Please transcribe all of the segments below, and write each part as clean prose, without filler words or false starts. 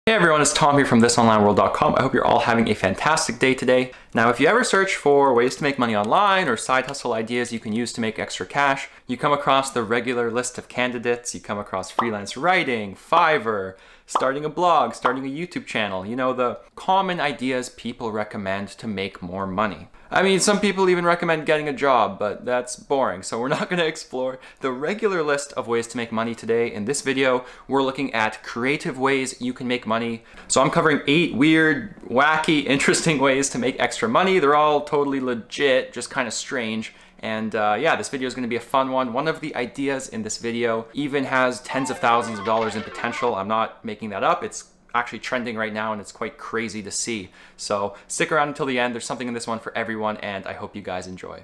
Hey everyone, it's Tom here from thisonlineworld.com. I hope you're all having a fantastic day today. Now, if you ever search for ways to make money online or side hustle ideas you can use to make extra cash, you come across the regular list of candidates. You come across freelance writing, Fiverr, starting a blog, starting a YouTube channel, the common ideas people recommend to make more money. I mean, some people even recommend getting a job, but that's boring, so we're not going to explore the regular list of ways to make money today. In this video, we're looking at creative ways you can make money. So I'm covering 8 weird, wacky, interesting ways to make extra money. They're all totally legit, just kind of strange. And yeah, this video is going to be a fun one. One of the ideas in this video even has tens of thousands of dollars in potential. I'm not making that up. It's actually trending right now and it's quite crazy to see. So stick around until the end. There's something in this one for everyone and I hope you guys enjoy.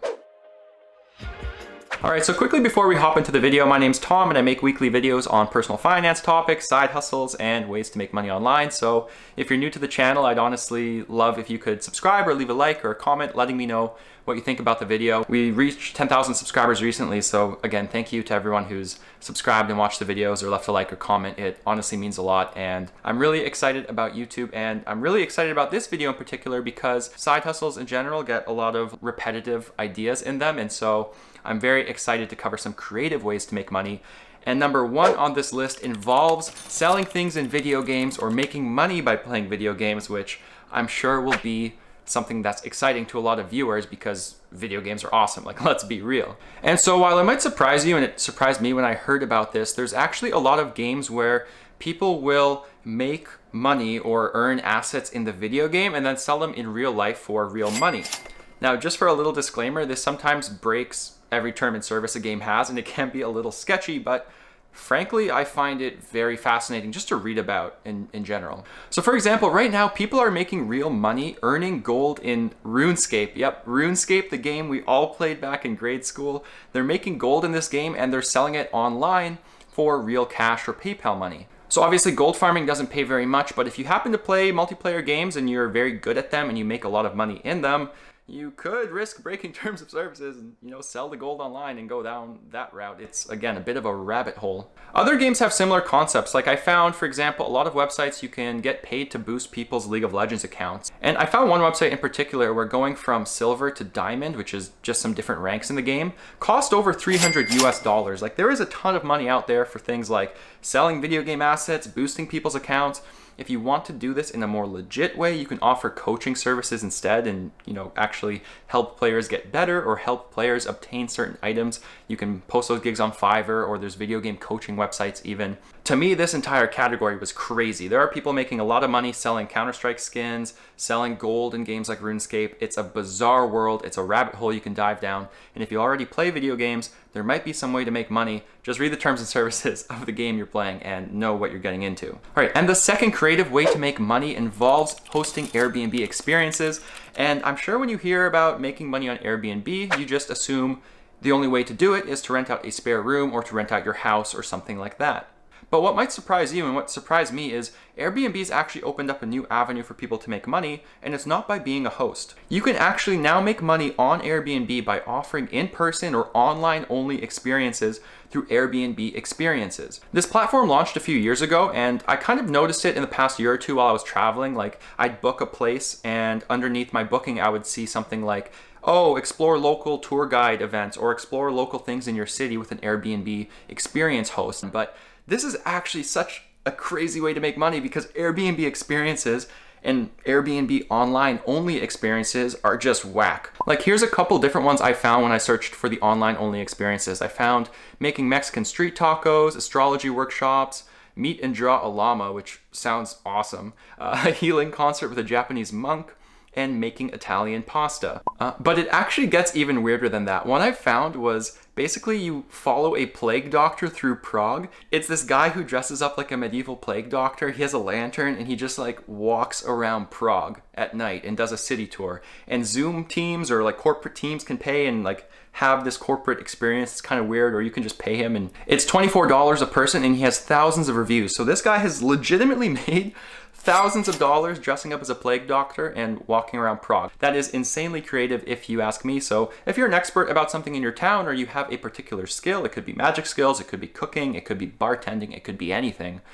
Alright, so quickly before we hop into the video, my name's Tom and I make weekly videos on personal finance topics, side hustles, and ways to make money online. So if you're new to the channel, I'd honestly love if you could subscribe or leave a like or a comment letting me know what you think about the video. We reached 10,000 subscribers recently, so again, thank you to everyone who's subscribed and watched the videos or left a like or comment. It honestly means a lot, and I'm really excited about YouTube, and I'm really excited about this video in particular because side hustles in general get a lot of repetitive ideas in them, and so I'm very excited to cover some creative ways to make money. And number 1 on this list involves selling things in video games or making money by playing video games, which I'm sure will be something that's exciting to a lot of viewers because video games are awesome, like let's be real. And so while it might surprise you, and it surprised me when I heard about this, there's actually a lot of games where people will make money or earn assets in the video game and then sell them in real life for real money. Now, just for a little disclaimer, this sometimes breaks every term and service a game has, and it can be a little sketchy, but frankly, I find it very fascinating just to read about in general. So for example, right now, people are making real money earning gold in RuneScape. Yep, RuneScape, the game we all played back in grade school. They're making gold in this game and they're selling it online for real cash or PayPal money. So obviously gold farming doesn't pay very much, but if you happen to play multiplayer games and you're very good at them and you make a lot of money in them, you could risk breaking terms of services and, sell the gold online and go down that route. It's, again, a bit of a rabbit hole. Other games have similar concepts. Like I found, for example, a lot of websites you can get paid to boost people's League of Legends accounts. And I found one website in particular where going from silver to diamond, which is just some different ranks in the game, cost over $300 US. Like there is a ton of money out there for things like selling video game assets, boosting people's accounts. If you want to do this in a more legit way, you can offer coaching services instead and, actually help players get better or help players obtain certain items. You can post those gigs on Fiverr, or there's video game coaching websites even. To me, this entire category was crazy. There are people making a lot of money selling Counter-Strike skins, selling gold in games like RuneScape. It's a bizarre world. It's a rabbit hole you can dive down. And if you already play video games, there might be some way to make money. Just read the terms and services of the game you're playing and know what you're getting into. All right, and the second creative way to make money involves hosting Airbnb experiences. And I'm sure when you hear about making money on Airbnb, you just assume the only way to do it is to rent out a spare room or to rent out your house or something like that. But what might surprise you and what surprised me is Airbnb's actually opened up a new avenue for people to make money, and it's not by being a host. You can actually now make money on Airbnb by offering in-person or online-only experiences through Airbnb Experiences. This platform launched a few years ago, and I kind of noticed it in the past year or two while I was traveling. Like, I'd book a place, and underneath my booking, I would see something like, oh, explore local tour guide events or explore local things in your city with an Airbnb experience host. But this is actually such a crazy way to make money because Airbnb experiences and Airbnb online only experiences are just whack. Like here's a couple different ones I found when I searched for the online only experiences. I found making Mexican street tacos, astrology workshops, meet and draw a llama, which sounds awesome, a healing concert with a Japanese monk, and making Italian pasta. But it actually gets even weirder than that. One I found was basically you follow a plague doctor through Prague. It's this guy who dresses up like a medieval plague doctor. He has a lantern and he just like walks around Prague at night and does a city tour. And Zoom teams or like corporate teams can pay and like have this corporate experience. It's kind of weird, or you can just pay him and it's $24 a person and he has thousands of reviews. So this guy has legitimately made thousands of dollars dressing up as a plague doctor and walking around Prague. That is insanely creative if you ask me. So if you're an expert about something in your town or you have a particular skill, it could be magic skills, it could be cooking, it could be bartending, it could be anything,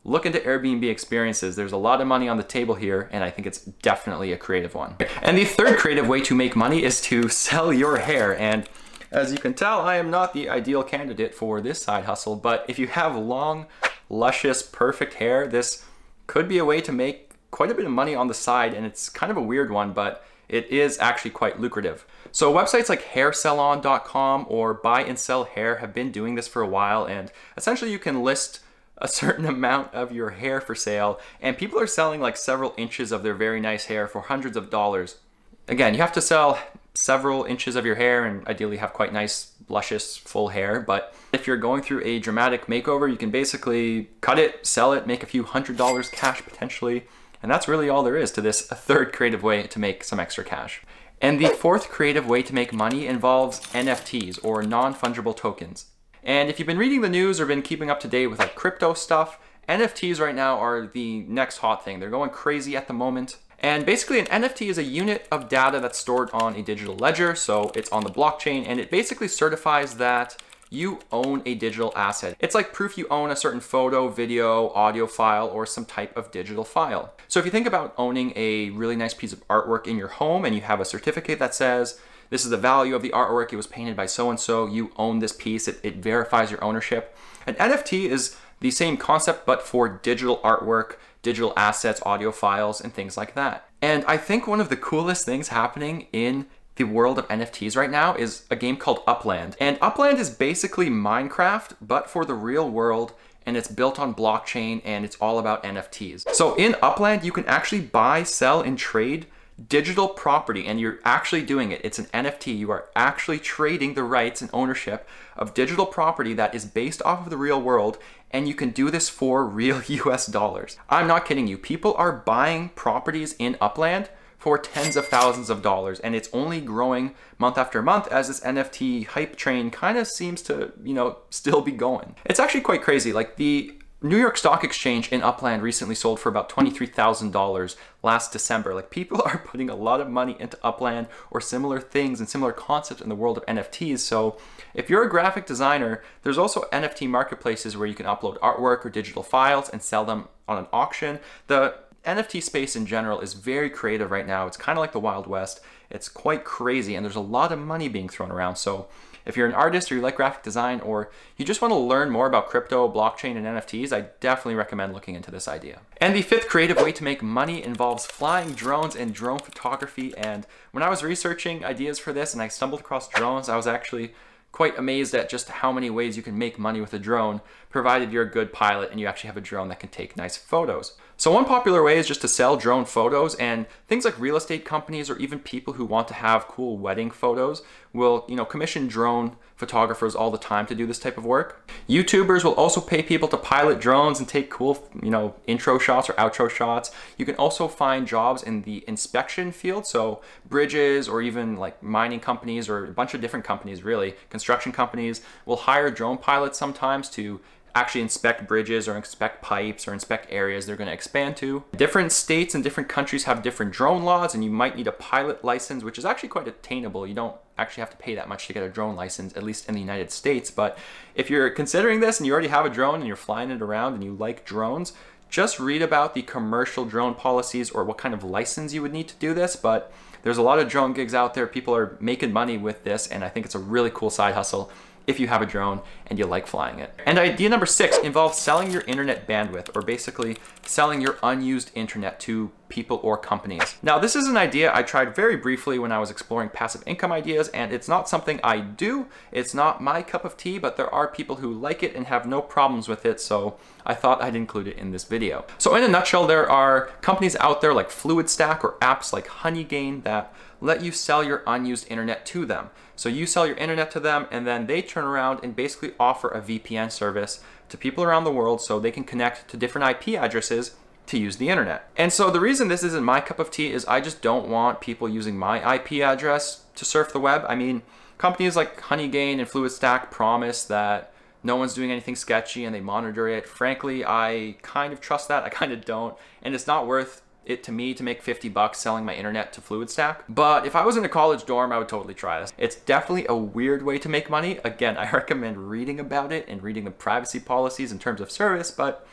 look into Airbnb experiences. There's a lot of money on the table here, and I think it's definitely a creative one. And the third creative way to make money is to sell your hair. And as you can tell, I am not the ideal candidate for this side hustle, but if you have long, luscious, perfect hair, this could be a way to make quite a bit of money on the side, and it's kind of a weird one, but it is actually quite lucrative. So websites like hairsalon.com or Buy and Sell Hair have been doing this for a while, and essentially you can list a certain amount of your hair for sale, and people are selling like several inches of their very nice hair for hundreds of dollars. Again, you have to sell several inches of your hair and ideally have quite nice, luscious, full hair, but if you're going through a dramatic makeover, you can basically cut it, sell it, make a few $100s cash potentially, and that's really all there is to this third creative way to make some extra cash. And the fourth creative way to make money involves NFTs, or non-fungible tokens. And if you've been reading the news or been keeping up to date with like crypto stuff, NFTs right now are the next hot thing. They're going crazy at the moment. And basically an NFT is a unit of data that's stored on a digital ledger, so it's on the blockchain, and it basically certifies that you own a digital asset. It's like proof you own a certain photo, video, audio file, or some type of digital file. So if you think about owning a really nice piece of artwork in your home and you have a certificate that says, this is the value of the artwork, it was painted by so-and-so, you own this piece, it verifies your ownership. An NFT is the same concept, but for digital artwork, digital assets, audio files, and things like that. And I think one of the coolest things happening in the world of NFTs right now is a game called Upland. And Upland is basically Minecraft, but for the real world, and it's built on blockchain, and it's all about NFTs. So in Upland, you can actually buy, sell, and trade digital property, and you're actually doing it. It's an NFT. You are actually trading the rights and ownership of digital property that is based off of the real world, and you can do this for real US dollars. I'm not kidding you. People are buying properties in Upland for tens of thousands of dollars, and it's only growing month after month as this NFT hype train kind of seems to, still be going. It's actually quite crazy. Like the New York Stock Exchange in Upland recently sold for about $23,000 last December. Like people are putting a lot of money into Upland or similar things and similar concepts in the world of NFTs. So if you're a graphic designer, there's also NFT marketplaces where you can upload artwork or digital files and sell them on an auction. The NFT space in general is very creative right now. It's kind of like the Wild West. It's quite crazy and there's a lot of money being thrown around. So if you're an artist or you like graphic design or you just want to learn more about crypto, blockchain, and NFTs, I definitely recommend looking into this idea. And the fifth creative way to make money involves flying drones and drone photography. And when I was researching ideas for this and I stumbled across drones, I was actually quite amazed at just how many ways you can make money with a drone, provided you're a good pilot and you actually have a drone that can take nice photos. So one popular way is just to sell drone photos, and things like real estate companies or even people who want to have cool wedding photos will, commission drone photographers all the time to do this type of work. YouTubers will also pay people to pilot drones and take cool, intro shots or outro shots. You can also find jobs in the inspection field, so bridges or even like mining companies or a bunch of different companies, really, construction companies will hire drone pilots sometimes to actually inspect bridges or inspect pipes or inspect areas they're going to expand to. Different states and different countries have different drone laws, and you might need a pilot license, which is actually quite attainable. You don't actually have to pay that much to get a drone license, at least in the United States. But if you're considering this and you already have a drone and you're flying it around and you like drones, just read about the commercial drone policies or what kind of license you would need to do this. But there's a lot of drone gigs out there. People are making money with this, and I think it's a really cool side hustle if you have a drone and you like flying it. And idea number 6 involves selling your internet bandwidth, or basically selling your unused internet to people or companies. Now, this is an idea I tried very briefly when I was exploring passive income ideas, and it's not something I do. It's not my cup of tea, but there are people who like it and have no problems with it, so I thought I'd include it in this video. So in a nutshell, there are companies out there like FluidStack or apps like Honeygain that let you sell your unused internet to them. So you sell your internet to them, and then they turn around and basically offer a VPN service to people around the world so they can connect to different IP addresses to use the internet. And so the reason this isn't my cup of tea is I just don't want people using my IP address to surf the web. I mean, companies like Honeygain and FluidStack promise that no one's doing anything sketchy and they monitor it. Frankly, I kind of trust that. I kind of don't. And it's not worth it to me to make 50 bucks selling my internet to FluidStack. But if I was in a college dorm, I would totally try this. It's definitely a weird way to make money. Again, I recommend reading about it and reading the privacy policies in terms of service, but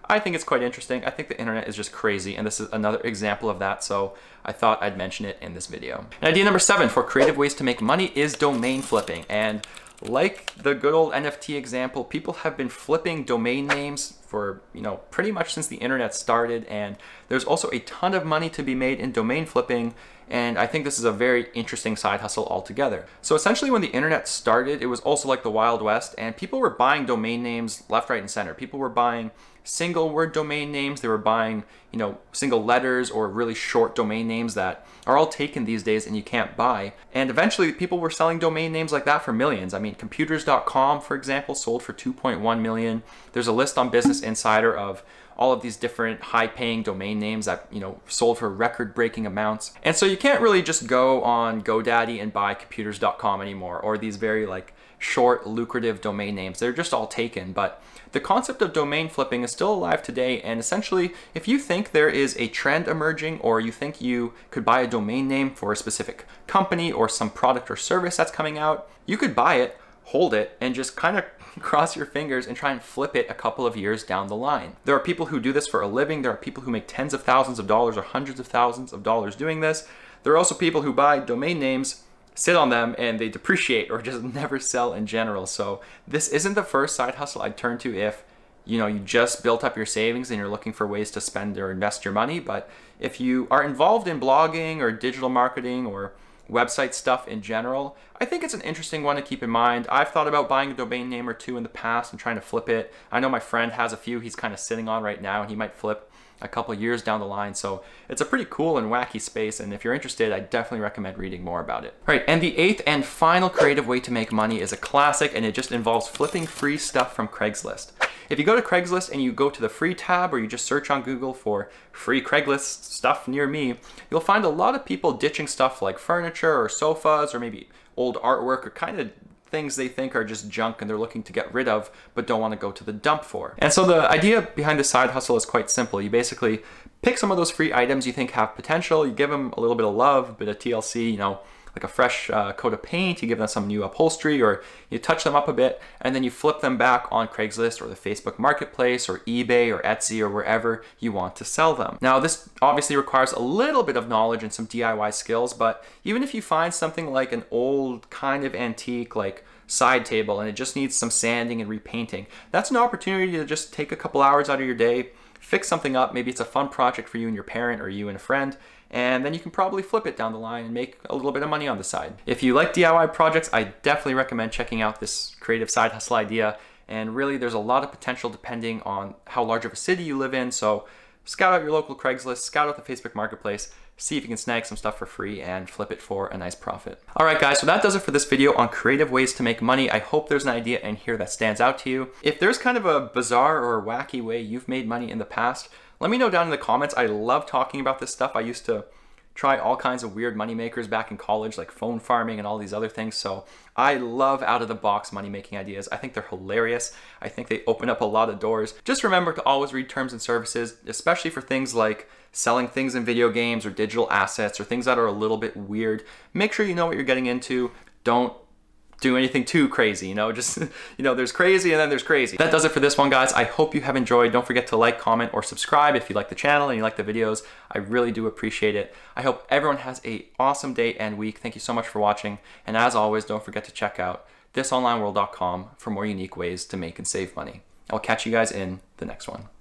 I think it's quite interesting. I think the internet is just crazy, and this is another example of that, so I thought I'd mention it in this video. And idea number 7 for creative ways to make money is domain flipping. And like the good old NFT example, people have been flipping domain names for, pretty much since the internet started, and there's also a ton of money to be made in domain flipping, and I think this is a very interesting side hustle altogether. So essentially when the internet started, it was also like the Wild West, and people were buying domain names left, right, and center. People were buying single word domain names, they were buying, single letters or really short domain names that are all taken these days and you can't buy. And eventually people were selling domain names like that for millions. I mean, computers.com, for example, sold for 2.1 million. There's a list on Business Insider of all of these different high-paying domain names that, sold for record-breaking amounts. And so you can't really just go on GoDaddy and buy computers.com anymore, or these very short, lucrative domain names. They're just all taken. But the concept of domain flipping is still alive today, and essentially, if you think there is a trend emerging, or you think you could buy a domain name for a specific company or some product or service that's coming out, you could buy it, hold it, and just kind of cross your fingers and try and flip it a couple of years down the line. There are people who do this for a living. There are people who make tens of thousands of dollars or hundreds of thousands of dollars doing this. There are also people who buy domain names, sit on them, and they depreciate or just never sell in general. So this isn't the first side hustle I'd turn to if you just built up your savings and you're looking for ways to spend or invest your money. But if you are involved in blogging or digital marketing or website stuff in general, I think it's an interesting one to keep in mind. I've thought about buying a domain name or two in the past and trying to flip it. I know my friend has a few he's kind of sitting on right now, and he might flip a couple years down the line. So it's a pretty cool and wacky space, and if you're interested, I definitely recommend reading more about it. All right, and the 8th and final creative way to make money is a classic, and it just involves flipping free stuff from Craigslist. If you go to Craigslist and you go to the free tab, or you just search on Google for free Craigslist stuff near me, you'll find a lot of people ditching stuff like furniture or sofas or maybe old artwork or kind of things they think are just junk and they're looking to get rid of but don't want to go to the dump for. And so the idea behind this side hustle is quite simple. You basically pick some of those free items you think have potential, you give them a little bit of love, a bit of TLC, like a fresh coat of paint, you give them some new upholstery, or you touch them up a bit, and then you flip them back on Craigslist or the Facebook Marketplace or eBay or Etsy or wherever you want to sell them. Now, this obviously requires a little bit of knowledge and some DIY skills, but even if you find something like an old kind of antique like side table and it just needs some sanding and repainting, that's an opportunity to just take a couple hours out of your day, fix something up. Maybe it's a fun project for you and your parent or you and a friend, and then you can probably flip it down the line and make a little bit of money on the side. If you like DIY projects, I definitely recommend checking out this creative side hustle idea. And really, there's a lot of potential depending on how large of a city you live in. So scout out your local Craigslist, scout out the Facebook Marketplace, see if you can snag some stuff for free and flip it for a nice profit. All right, guys, so that does it for this video on creative ways to make money. I hope there's an idea in here that stands out to you. If there's kind of a bizarre or wacky way you've made money in the past, let me know down in the comments. I love talking about this stuff. I used to try all kinds of weird money makers back in college, like phone farming and all these other things. So I love out-of-the-box money-making ideas. I think they're hilarious. I think they open up a lot of doors. Just remember to always read terms and services, especially for things like selling things in video games or digital assets or things that are a little bit weird. Make sure you know what you're getting into. Don't do anything too crazy, just, there's crazy and then there's crazy. That does it for this one, guys. I hope you have enjoyed. Don't forget to like, comment, or subscribe if you like the channel and you like the videos. I really do appreciate it. I hope everyone has an awesome day and week. Thank you so much for watching. And as always, don't forget to check out thisonlineworld.com for more unique ways to make and save money. I'll catch you guys in the next one.